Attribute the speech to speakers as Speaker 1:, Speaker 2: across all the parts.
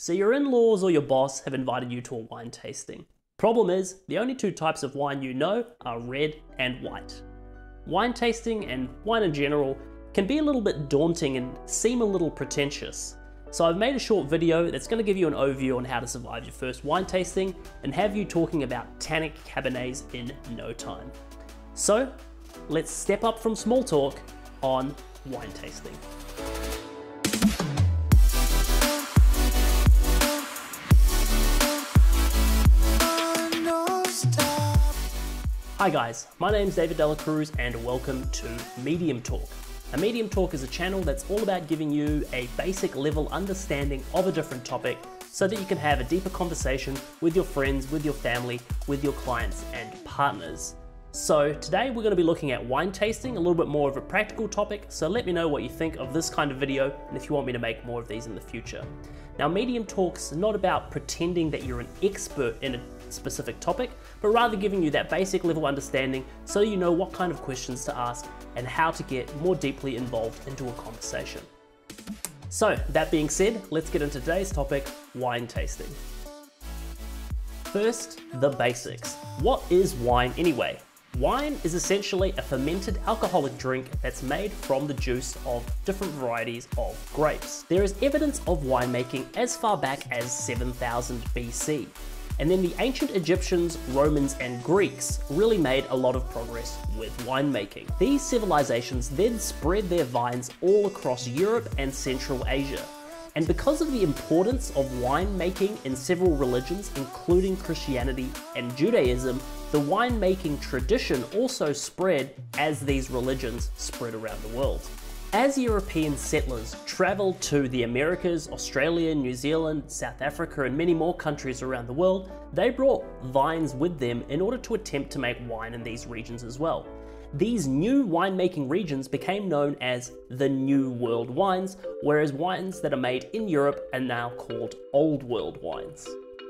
Speaker 1: So your in-laws or your boss have invited you to a wine tasting. Problem is, the only two types of wine you know are red and white. Wine tasting and wine in general can be a little bit daunting and seem a little pretentious. So I've made a short video that's going to give you an overview on how to survive your first wine tasting and have you talking about tannic Cabernets in no time. So let's step up from small talk on wine tasting. Hi guys, my name's David Dela Cruz and welcome to MediumTalk. Now, MediumTalk is a channel that's all about giving you a basic level understanding of a different topic so that you can have a deeper conversation with your friends, with your family, with your clients and partners. So today we're going to be looking at wine tasting, a little bit more of a practical topic, so let me know what you think of this kind of video and if you want me to make more of these in the future. Now, MediumTalk's not about pretending that you're an expert in a specific topic, but rather giving you that basic level understanding so you know what kind of questions to ask and how to get more deeply involved into a conversation. So that being said, let's get into today's topic, wine tasting. First, the basics. What is wine anyway? Wine is essentially a fermented alcoholic drink that's made from the juice of different varieties of grapes. There is evidence of winemaking as far back as 7000 BC. And then the ancient Egyptians, Romans, and Greeks really made a lot of progress with winemaking. These civilizations then spread their vines all across Europe and Central Asia. And because of the importance of winemaking in several religions, including Christianity and Judaism, the winemaking tradition also spread as these religions spread around the world. As European settlers traveled to the Americas, Australia, New Zealand, South Africa, and many more countries around the world, they brought vines with them in order to attempt to make wine in these regions as well. These new winemaking regions became known as the New World wines, whereas wines that are made in Europe are now called Old World wines.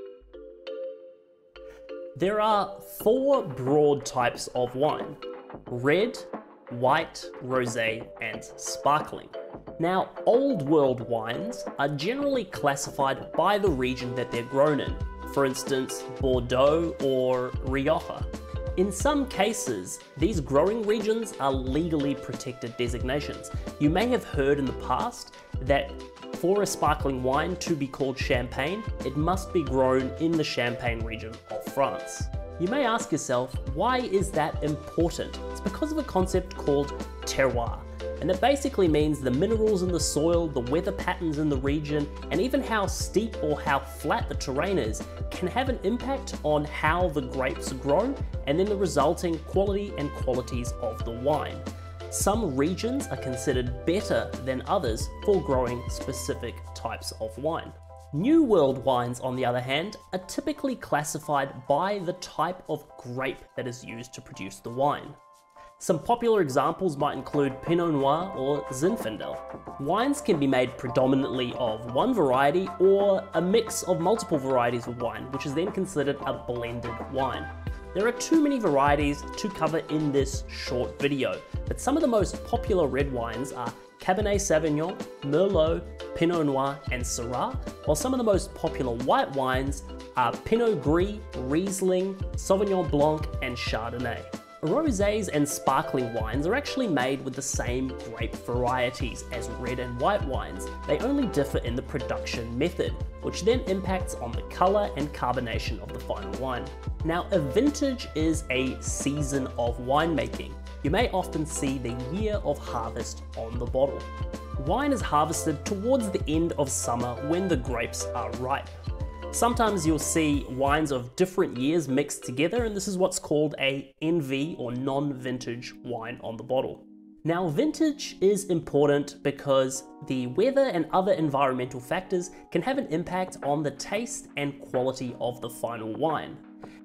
Speaker 1: There are four broad types of wine: red, white, rosé, and sparkling. Now, Old World wines are generally classified by the region that they're grown in, for instance, Bordeaux or Rioja. In some cases, these growing regions are legally protected designations. You may have heard in the past that for a sparkling wine to be called champagne, it must be grown in the Champagne region of France. You may ask yourself, why is that important? It's because of a concept called terroir, and it basically means the minerals in the soil, the weather patterns in the region, and even how steep or how flat the terrain is can have an impact on how the grapes grow and then the resulting quality and qualities of the wine. Some regions are considered better than others for growing specific types of wine. New World wines, on the other hand, are typically classified by the type of grape that is used to produce the wine. Some popular examples might include Pinot Noir or Zinfandel. Wines can be made predominantly of one variety or a mix of multiple varieties of wine, which is then considered a blended wine. There are too many varieties to cover in this short video, but some of the most popular red wines are Cabernet Sauvignon, Merlot, Pinot Noir, and Syrah, while some of the most popular white wines are Pinot Gris, Riesling, Sauvignon Blanc, and Chardonnay. Rosés and sparkling wines are actually made with the same grape varieties as red and white wines. They only differ in the production method, which then impacts on the color and carbonation of the final wine. Now, a vintage is a season of winemaking. You may often see the year of harvest on the bottle. Wine is harvested towards the end of summer when the grapes are ripe. Sometimes you'll see wines of different years mixed together, and this is what's called a NV or non-vintage wine on the bottle. Now, vintage is important because the weather and other environmental factors can have an impact on the taste and quality of the final wine.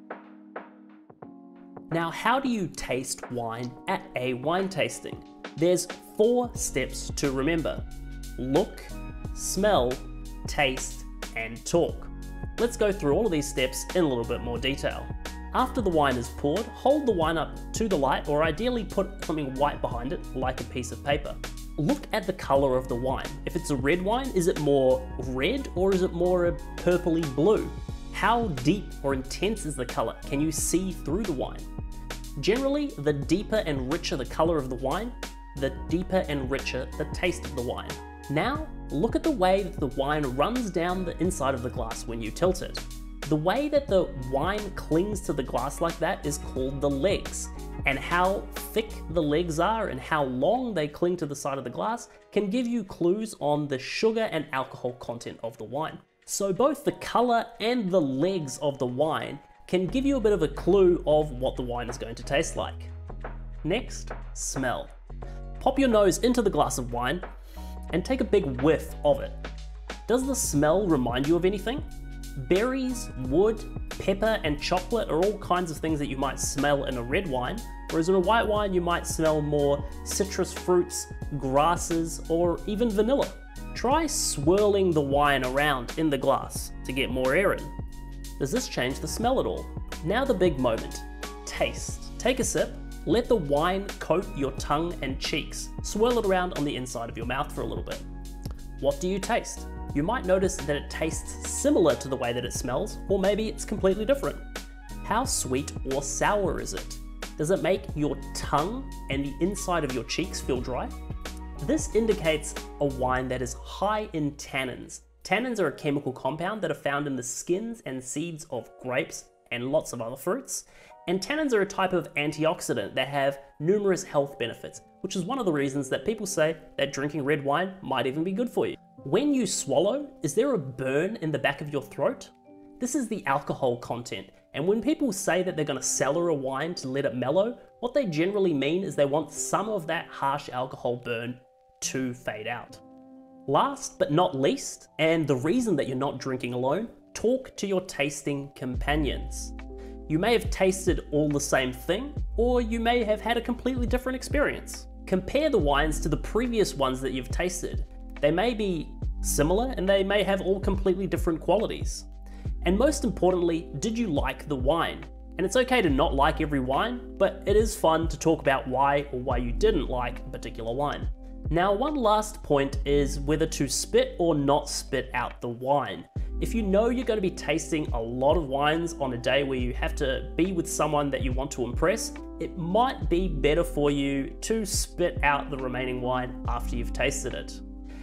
Speaker 1: Now, how do you taste wine at a wine tasting? There's 4 steps to remember: look, smell, taste, and talk. Let's go through all of these steps in a little bit more detail. After the wine is poured, hold the wine up to the light, or ideally put something white behind it, like a piece of paper. look at the color of the wine. If it's a red wine, is it more red or is it more a purpley blue? How deep or intense is the color? Can you see through the wine? Generally, the deeper and richer the color of the wine, the deeper and richer the taste of the wine. Now, look at the way that the wine runs down the inside of the glass when you tilt it. The way that the wine clings to the glass like that is called the legs, and how thick the legs are and how long they cling to the side of the glass can give you clues on the sugar and alcohol content of the wine. So both the color and the legs of the wine can give you a bit of a clue of what the wine is going to taste like. Next, smell. Pop your nose into the glass of wine and take a big whiff of it. Does the smell remind you of anything? Berries, wood, pepper, and chocolate are all kinds of things that you might smell in a red wine, whereas in a white wine you might smell more citrus fruits, grasses, or even vanilla. Try swirling the wine around in the glass to get more air in. Does this change the smell at all? Now the big moment, taste. Take a sip, let the wine coat your tongue and cheeks, swirl it around on the inside of your mouth for a little bit. What do you taste? You might notice that it tastes similar to the way that it smells, or maybe it's completely different. How sweet or sour is it? Does it make your tongue and the inside of your cheeks feel dry? This indicates a wine that is high in tannins. Tannins are a chemical compound that are found in the skins and seeds of grapes and lots of other fruits. And tannins are a type of antioxidant that have numerous health benefits, which is one of the reasons that people say that drinking red wine might even be good for you. When you swallow, is there a burn in the back of your throat? This is the alcohol content, and when people say that they're going to cellar a wine to let it mellow, what they generally mean is they want some of that harsh alcohol burn to fade out. Last but not least, and the reason that you're not drinking alone, talk to your tasting companions. You may have tasted all the same thing, or you may have had a completely different experience. Compare the wines to the previous ones that you've tasted. They may be similar and they may have all completely different qualities. And most importantly, did you like the wine? And it's okay to not like every wine, but it is fun to talk about why or why you didn't like a particular wine. Now, one last point is whether to spit or not spit out the wine. If you know you're going to be tasting a lot of wines on a day where you have to be with someone that you want to impress, it might be better for you to spit out the remaining wine after you've tasted it.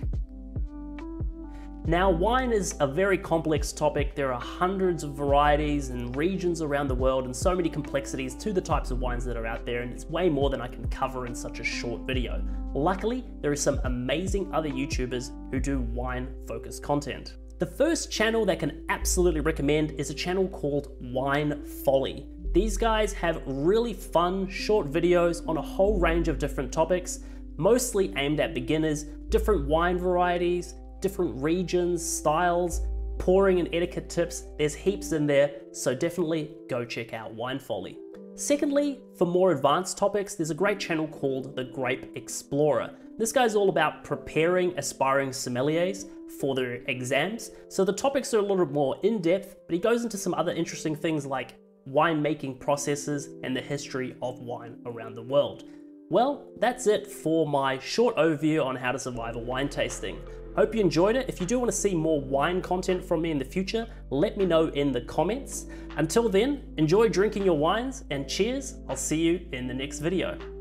Speaker 1: Now, wine is a very complex topic. There are hundreds of varieties and regions around the world and so many complexities to the types of wines that are out there, and it's way more than I can cover in such a short video. Luckily, there are some amazing other YouTubers who do wine-focused content. The first channel that I can absolutely recommend is a channel called Wine Folly. These guys have really fun, short videos on a whole range of different topics, mostly aimed at beginners, different wine varieties, different regions, styles, pouring and etiquette tips. There's heaps in there, so definitely go check out Wine Folly. Secondly, for more advanced topics, there's a great channel called The Grape Explorer. This guy's all about preparing aspiring sommeliers for their exams, so the topics are a little more in-depth, but he goes into some other interesting things like winemaking processes and the history of wine around the world. Well, that's it for my short overview on how to survive a wine tasting. Hope you enjoyed it. If you do want to see more wine content from me in the future, let me know in the comments. Until then, enjoy drinking your wines and cheers. I'll see you in the next video.